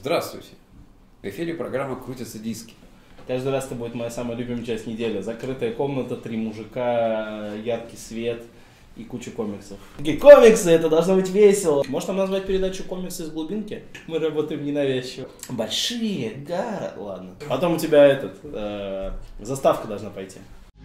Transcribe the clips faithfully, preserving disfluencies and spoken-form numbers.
Здравствуйте! В эфире программа «Крутятся диски». Каждый раз это будет моя самая любимая часть недели. Закрытая комната, три мужика, яркий свет и куча комиксов. Такие комиксы, это должно быть весело. Может нам назвать передачу «Комиксы из глубинки»? Мы работаем ненавязчиво. Большие, да, ладно. Потом у тебя этот, э, заставка должна пойти.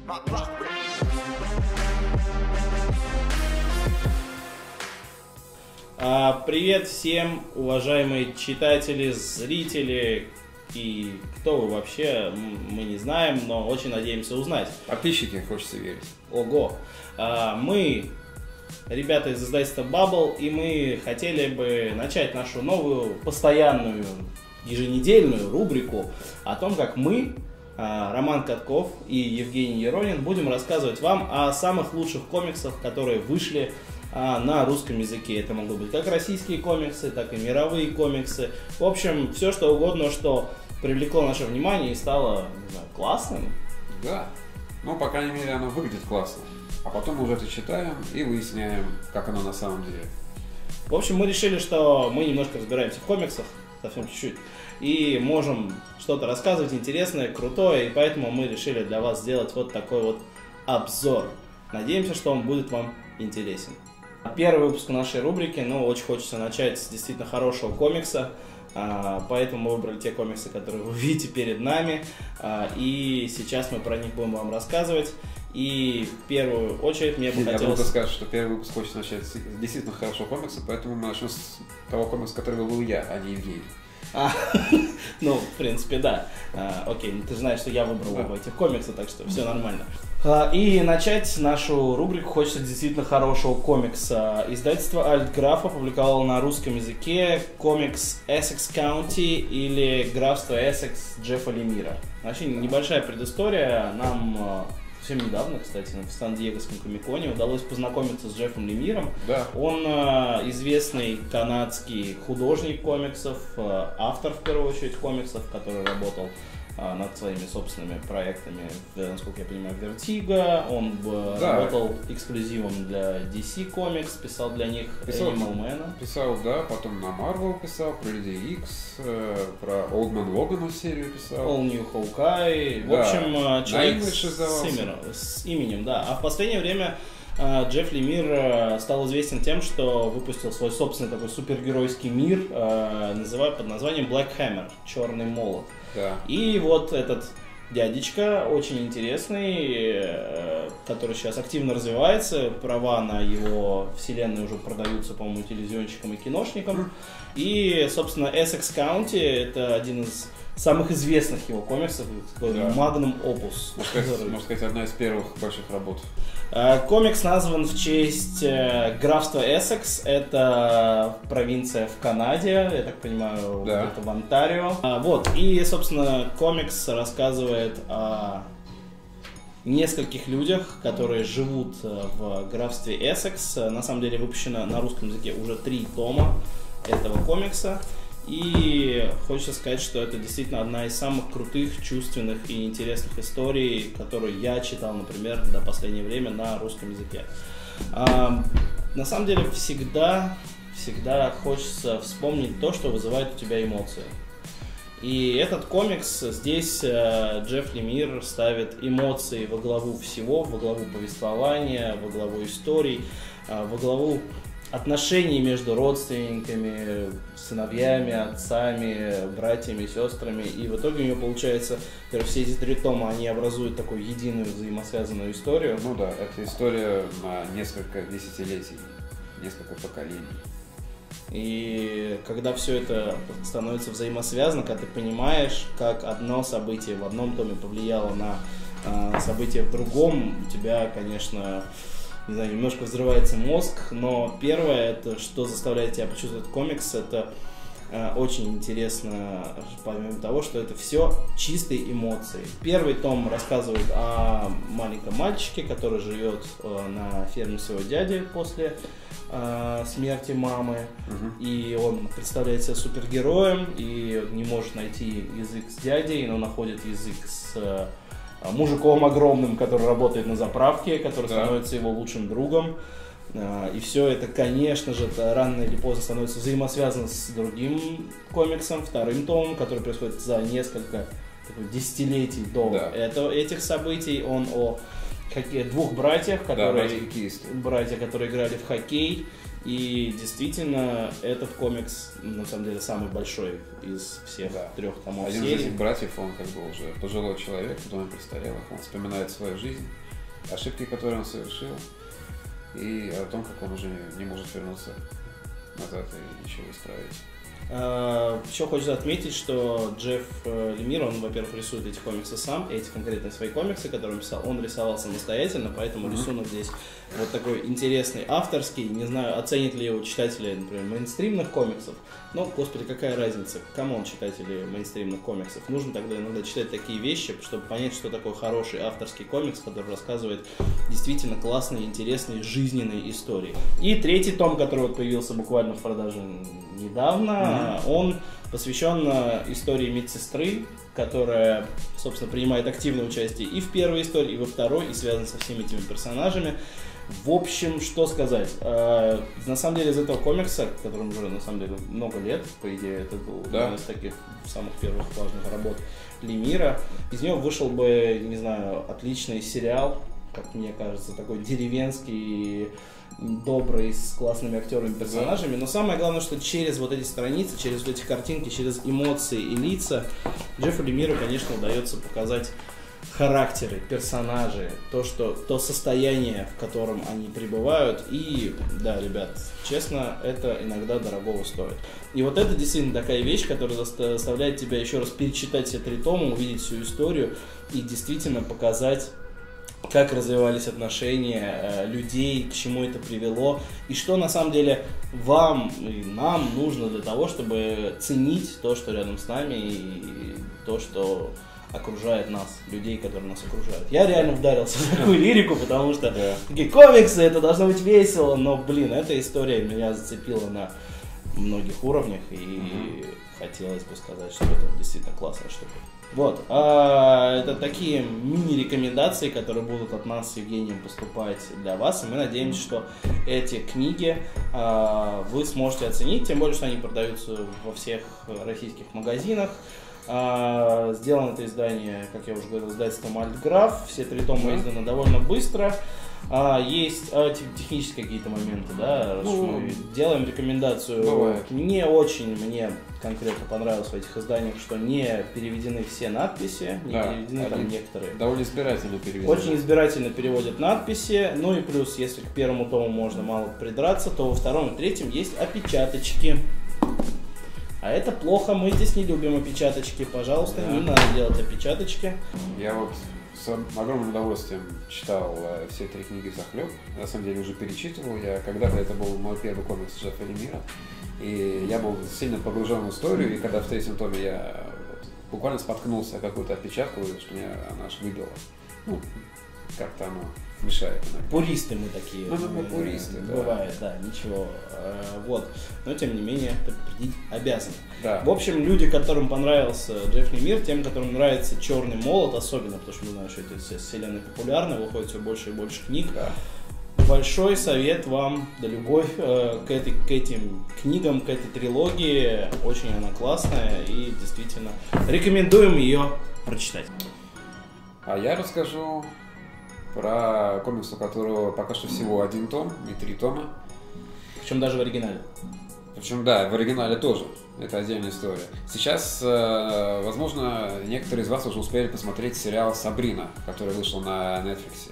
А, привет всем, уважаемые читатели, зрители и кто вы вообще, мы не знаем, но очень надеемся узнать. Подписчики, хочется верить. Ого! А, мы, ребята из издательства Bubble, и мы хотели бы начать нашу новую, постоянную, еженедельную рубрику о том, как мы, Роман Катков и Евгений Еронин, будем рассказывать вам о самых лучших комиксах, которые вышли на русском языке. Это могут быть как российские комиксы, так и мировые комиксы. В общем, все что угодно, что привлекло наше внимание и стало, не знаю, классным. Да, ну, по крайней мере, оно выглядит классно. А потом мы уже это читаем и выясняем, как оно на самом деле. В общем, мы решили, что мы немножко разбираемся в комиксах, совсем чуть-чуть, и можем что-то рассказывать интересное, крутое, и поэтому мы решили для вас сделать вот такой вот обзор. Надеемся, что он будет вам интересен. Первый выпуск нашей рубрики, ну, очень хочется начать с действительно хорошего комикса, поэтому мы выбрали те комиксы, которые вы видите перед нами, и сейчас мы про них будем вам рассказывать. И в первую очередь мне бы я хотелось... Я буду сказать, что первый выпуск хочется начать с действительно хорошего комикса, поэтому мы начнем с того комикса, который выбрал я, а не Евгений. А, ну, в принципе, да. А, окей, ну ты же знаешь, что я выбрал оба этих комикса, так что все нормально. А, и начать нашу рубрику хочется действительно хорошего комикса. Издательство Альтграф опубликовало на русском языке комикс Essex County или Графство Эссекс Джеффа Лемира. Вообще небольшая предыстория. Нам совсем недавно, кстати, в Сан-Диеговском комиконе удалось познакомиться с Джеффом Лемиром. Да. Он э, известный канадский художник комиксов, э, автор, в первую очередь, комиксов, который работал э, над своими собственными проектами, насколько я понимаю, Vertigo. Он э, да. работал эксклюзивом для ди си Comics, писал для них писал, Animal Man. Писал, да, потом на Marvel писал, про Людей Икс, э, про Old Man Logan серию писал. All New Hawkeye. Да. В общем, человек с, с, с именем, да. А в последнее время э, Джефф Лемир э, стал известен тем, что выпустил свой собственный такой супергеройский мир, э, называя, под названием Black Hammer, Черный молот. Да. И вот этот дядечка, очень интересный, э, который сейчас активно развивается, права на его вселенную уже продаются, по-моему, телевизионщикам и киношникам. И, собственно, Essex County — это один из самых известных его комиксов, такой да. Magnum Opus. Можно сказать, который... можно сказать, одна из первых больших работ. Комикс назван в честь графства Эссекс. Это провинция в Канаде, я так понимаю, да. где-то в Онтарио. Вот, и, собственно, комикс рассказывает о нескольких людях, которые живут в графстве Эссекс. На самом деле выпущено на русском языке уже три тома этого комикса. И хочется сказать, что это действительно одна из самых крутых, чувственных и интересных историй, которую я читал, например, до последнего времени на русском языке. А, на самом деле всегда, всегда хочется вспомнить то, что вызывает у тебя эмоции. И этот комикс, здесь э, Джефф Лемир ставит эмоции во главу всего, во главу повествования, во главу историй, э, во главу отношений между родственниками, сыновьями, отцами, братьями, сестрами. И в итоге у него получается, все эти три тома, они образуют такую единую взаимосвязанную историю. Ну да, это история на несколько десятилетий, несколько поколений. И когда все это становится взаимосвязано, когда ты понимаешь, как одно событие в одном томе повлияло на э, событие в другом, у тебя, конечно, не знаю, немножко взрывается мозг, но первое, это что заставляет тебя почувствовать комикс, это э, очень интересно, помимо того, что это все чистые эмоции. Первый том рассказывает о маленьком мальчике, который живет э, на ферме своего дяди после э, смерти мамы, угу. И он представляет себя супергероем и не может найти язык с дядей, но находит язык с э, мужиком огромным, который работает на заправке, который да. становится его лучшим другом. И все это, конечно же, рано или поздно становится взаимосвязано с другим комиксом, вторым томом, который происходит за несколько десятилетий до да. этого, этих событий. Он о хокке... двух братьях, которые, да, братья, которые играли в хоккей. И действительно, этот комикс, на самом деле, самый большой из всех да. трех томов Один серии. из этих братьев, он как бы уже пожилой человек, в доме престарелых, он вспоминает свою жизнь, ошибки, которые он совершил, и о том, как он уже не может вернуться назад и ничего исправить. Еще хочется отметить, что Джефф Лемир, он, во-первых, рисует эти комиксы сам, эти конкретно свои комиксы, которые он писал, он рисовал самостоятельно, поэтому mm-hmm. рисунок здесь вот такой интересный, авторский. Не знаю, оценят ли его читатели, например, мейнстримных комиксов, но, господи, какая разница, камон, читатели мейнстримных комиксов. Нужно тогда иногда читать такие вещи, чтобы понять, что такое хороший авторский комикс, который рассказывает действительно классные, интересные, жизненные истории. И третий том, который вот появился буквально в продаже недавно, mm-hmm. он посвящен истории медсестры, которая, собственно, принимает активное участие и в первой истории, и во второй, и связана со всеми этими персонажами. В общем, что сказать. Э, на самом деле, из этого комикса, которому уже, на самом деле, много лет, по идее, это был да. один из таких самых первых важных работ Лемира, из него вышел бы, не знаю, отличный сериал, как мне кажется, такой деревенский, добрый, с классными актерами, персонажами. Но самое главное, что через вот эти страницы, через вот эти картинки, через эмоции и лица Джеффу Лемиру, конечно, удается показать характеры, персонажи, то, что, то состояние, в котором они пребывают. И, да, ребят, честно, это иногда дорогого стоит. И вот это действительно такая вещь, которая заставляет тебя еще раз перечитать все три тома, увидеть всю историю и действительно показать, как развивались отношения э, людей, к чему это привело, и что на самом деле вам и нам нужно для того, чтобы ценить то, что рядом с нами, и то, что окружает нас, людей, которые нас окружают. Я реально вдарился в такую лирику, потому что да. такие комиксы, это должно быть весело, но, блин, эта история меня зацепила на многих уровнях, и mm-hmm. хотелось бы сказать, что это действительно классная штука. Вот, а, это такие мини-рекомендации, которые будут от нас с Евгением поступать для вас, и мы надеемся, что эти книги а, вы сможете оценить, тем более, что они продаются во всех российских магазинах. А, сделано это издание, как я уже говорил, издательством Альтграф, все три тома изданы довольно быстро. А, есть а, технические какие-то моменты, да, раз ну, мы делаем рекомендацию. Бывает. Не очень мне конкретно понравилось в этих изданиях, что не переведены все надписи, не да, переведены там некоторые. Довольно избирательно переведены. Очень избирательно переводят надписи, ну и плюс, если к первому тому можно мало придраться, то во втором и третьем есть опечаточки. А это плохо, мы здесь не любим опечаточки, пожалуйста, да. не надо делать опечаточки. Я вот с огромным удовольствием читал э, все три книги взахлеб, на самом деле уже перечитывал, я когда-то это был мой первый комикс Джеффа Лемира, и я был сильно погружен в историю, и когда в третьем томе я вот, буквально споткнулся о какую-то опечатку, что меня она аж выбила, ну, как-то оно мешает иногда. Пуристы мы такие. Ну, мы пуристы, да. Бывает, да, ничего. Вот. Но, тем не менее, предупредить обязаны. Да. В общем, люди, которым понравился Джефф Лемир, тем, которым нравится «Черный молот», особенно, потому что мы знаем, что эти вселенные популярны, выходит все больше и больше книг. Да. Большой совет вам, да любовь э, к, этой, к этим книгам, к этой трилогии. Очень она классная и действительно рекомендуем ее прочитать. А я расскажу про комикс, у которого пока что всего один том, не три тома. Причем даже в оригинале. Причем, да, в оригинале тоже. Это отдельная история. Сейчас, э, возможно, некоторые из вас уже успели посмотреть сериал «Сабрина», который вышел на Netflix.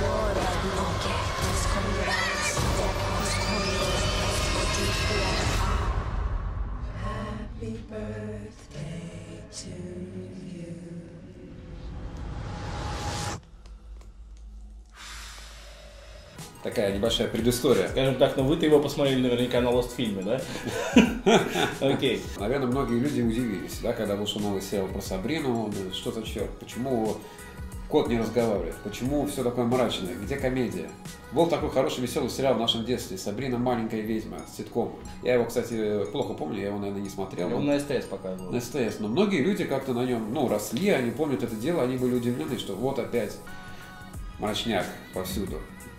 Такая небольшая предыстория. Скажем так, но вы-то его посмотрели наверняка на Лостфильме, да? Окей. Наверное, многие люди удивились, да, когда вышел новый сериал про Сабрину. Что за черт? Почему кот не разговаривает? Почему все такое мрачное? Где комедия? Был такой хороший веселый сериал в нашем детстве «Сабрина маленькая ведьма» с ситком. Я его, кстати, плохо помню, я его, наверное, не смотрел. Он на СТС показывал. На СТС. Но многие люди как-то на нем, ну, росли, они помнят это дело, они были удивлены, что вот опять мрачняк повсюду.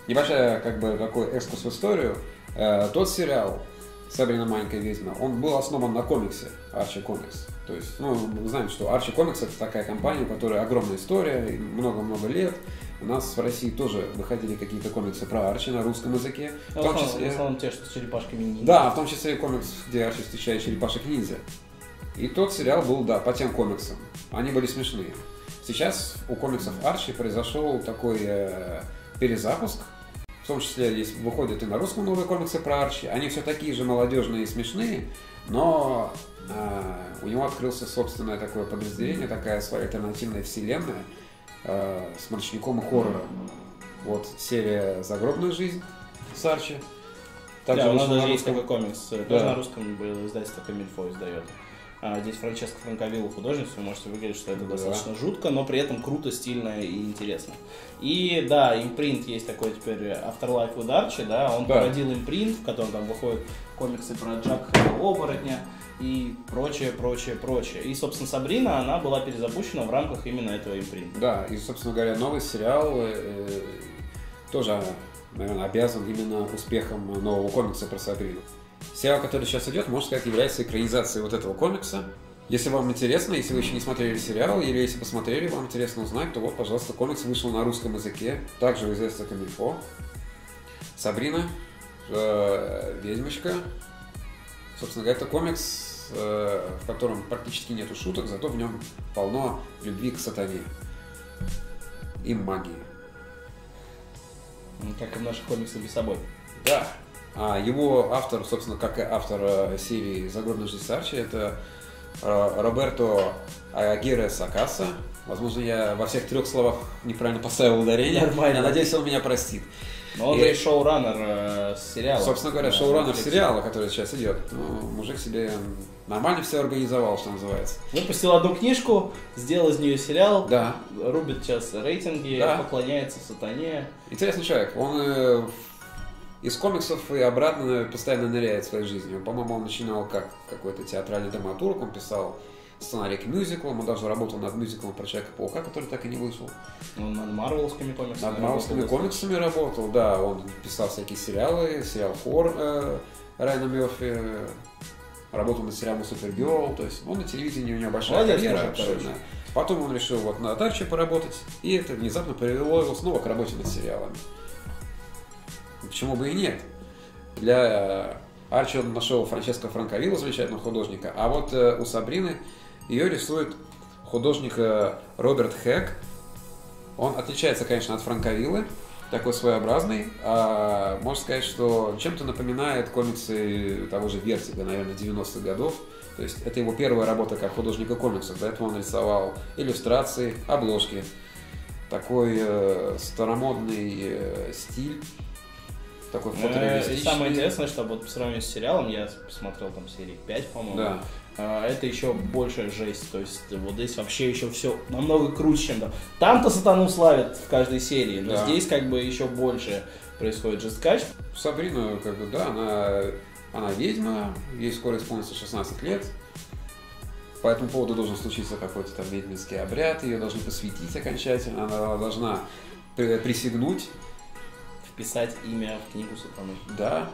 небольшая, как бы, такой экскурс в историю. Э, тот сериал «Сабрина маленькая ведьма», он был основан на комиксе Archie Comics. То есть, ну, мы знаем, что Archie Comics — это такая компания, у которой огромная история, много-много лет. У нас в России тоже выходили какие-то комиксы про Арчи на русском языке. В том числе... В основном те, что с черепашками ниндзя. Да, в том числе комикс, где Арчи встречает черепашек ниндзя. И тот сериал был, да, по тем комиксам. Они были смешные. Сейчас у комиксов Арчи произошел такой э, перезапуск. В том числе есть, выходят и на русском новые комиксы про Арчи. Они все такие же молодежные и смешные, но э, у него открылся собственное такое подразделение, такая своя альтернативная вселенная э, с мрачником и хоррором. Вот серия «Загробная жизнь» с Арчи. Также да, у нас даже есть такой комикс, да. Тоже на русском издательство Камильфо издает. А здесь Франческо Франковилла художник, вы можете выглядеть, что это да. достаточно жутко, но при этом круто, стильно и интересно. И да, импринт есть такой теперь Afterlife with Archie, да, он да. породил импринт, в котором там выходят комиксы про Джака Оборотня и прочее, прочее, прочее. И, собственно, Сабрина, она была перезапущена в рамках именно этого импринта. Да, и, собственно говоря, новый сериал э, тоже, наверное, обязан именно успехом нового комикса про Сабрину. Сериал, который сейчас идет, можно сказать, является экранизацией вот этого комикса. Если вам интересно, если вы еще не смотрели сериал, или если посмотрели, вам интересно узнать, то вот, пожалуйста, комикс вышел на русском языке, также в издательстве Камильфо. Сабрина, э, ведьмочка. Собственно говоря, это комикс, э, в котором практически нету шуток, зато в нем полно любви к сатане и магии. Как и в наших комиксах без собой. Да. А его автор, собственно, как и автор э, серии «Загробная жизнь Арчи», это э, Роберто Агьерре Сакаса. Возможно, я во всех трех словах неправильно поставил ударение. Нормально. Я надеюсь, он меня простит. Но он и... же и шоураннер э, сериала. Собственно говоря, да, шоураннер сериала, который сейчас идет. Ну, мужик себе нормально все организовал, что называется. Выпустил одну книжку, сделал из нее сериал, да. рубит сейчас рейтинги, да. поклоняется сатане. Интересный человек. Он э, из комиксов и обратно постоянно ныряет в своей жизни. По-моему, он начинал как какой-то театральный драматург, он писал сценарий к мюзиклам, он даже работал над мюзиклом про Человека-паука, который так и не вышел. Он над марвеловскими комиксами Над марвеловскими комиксами работал, да. Он писал всякие сериалы, сериал «Хор» э, Райана Мерфи, работал над сериалом «Супергерл», то есть он на телевидении, у него большая Молодец, карьера. короче. Потом он решил вот на Арчи поработать, и это внезапно привело его снова к работе над сериалами. Почему бы и нет? Для Арчи он нашел Франческо Франковилла, замечательного художника, а вот э, у Сабрины ее рисует художник э, Роберт Хэк. Он отличается, конечно, от Франковиллы, такой своеобразный. А, можно сказать, что чем-то напоминает комиксы того же Вертига, наверное, девяностых годов. То есть это его первая работа как художника комиксов. До этого он рисовал иллюстрации, обложки. Такой э, старомодный э, стиль. Такой фотореалистичный. И самое интересное, что вот по сравнению с сериалом, я посмотрел там серии пять, по-моему, да. это еще большая жесть. То есть вот здесь вообще еще все намного круче, чем там. Там-то сатану славят в каждой серии, но да. здесь как бы еще больше происходит жесткач. Сабрина, как бы, да, она, она ведьма, ей скоро исполнится шестнадцать лет. По этому поводу должен случиться какой-то там ведьминский обряд, ее должны посвятить окончательно, она должна присягнуть. Писать имя в книгу сатаны. Да.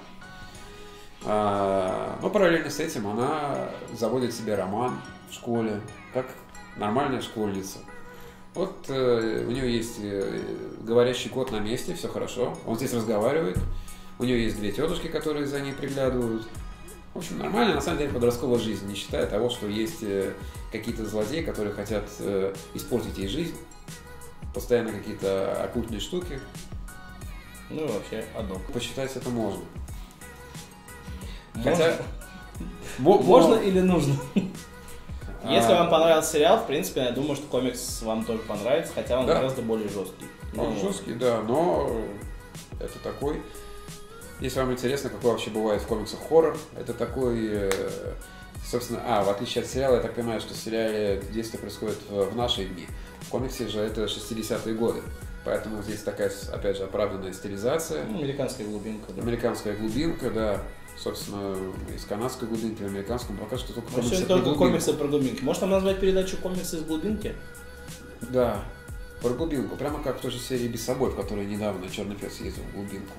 А, но параллельно с этим она заводит себе роман в школе, как нормальная школьница. Вот э, у нее есть э, говорящий кот на месте, все хорошо. Он здесь разговаривает. У нее есть две тетушки, которые за ней приглядывают. В общем, нормальная, на самом деле, подростковая жизнь, не считая того, что есть э, какие-то злодеи, которые хотят э, испортить ей жизнь. Постоянно какие-то оккультные штуки. Ну и вообще одно. Посчитать это можно. Можно, Хотя... можно или нужно? Если вам понравился сериал, в принципе, я думаю, что комикс вам тоже понравится, хотя он да. гораздо более жесткий. Он ну, жесткий, да, но это такой... Если вам интересно, какой вообще бывает в комиксах хоррор, это такой... Собственно, а, в отличие от сериала, я так понимаю, что в сериале действие происходит в наши дни. В комиксе же это шестидесятые годы. Поэтому здесь такая, опять же, оправданная стилизация. Ну, американская глубинка. Да. Американская глубинка, да. Собственно, из канадской глубинки в американском пока что только комиксы про только комиксы про глубинки. Можно назвать передачу «Комиксы из глубинки»? Да. Про глубинку. Прямо как в той же серии «Бессобой», в которой недавно Черный пес ездил в глубинку.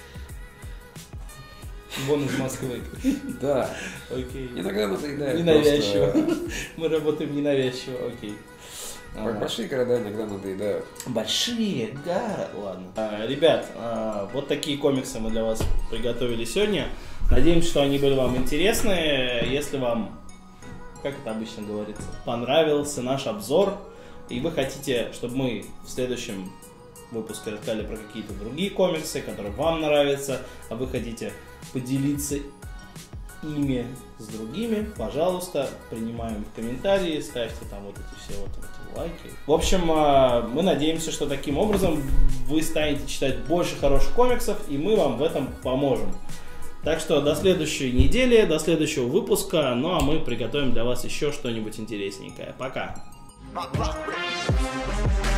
Вон из Москвы. Да. Окей. Иногда надоедает. Ненавязчиво. Просто... Мы работаем ненавязчиво, окей. Ага. Большие города иногда надоедают. Большие города. Ладно. А, ребят, а, вот такие комиксы мы для вас приготовили сегодня. Надеемся, что они были вам интересны. Если вам, как это обычно говорится, понравился наш обзор, и вы хотите, чтобы мы в следующем выпуске рассказали про какие-то другие комиксы, которые вам нравятся, а вы хотите поделиться ими с другими, пожалуйста, принимаем в комментарии, ставьте там вот эти все вот эти лайки. В общем, мы надеемся, что таким образом вы станете читать больше хороших комиксов, и мы вам в этом поможем. Так что до следующей недели, до следующего выпуска, ну а мы приготовим для вас еще что-нибудь интересненькое. Пока!